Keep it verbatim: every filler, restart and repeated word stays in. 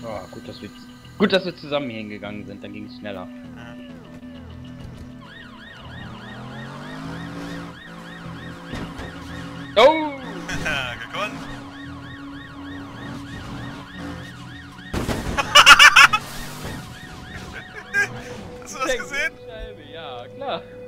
Oh, gut, dass wir, gut, dass wir zusammen hier hingegangen sind, dann ging es schneller. Ja. Oh! Gekonnt. Hast du das gesehen? Ja, klar.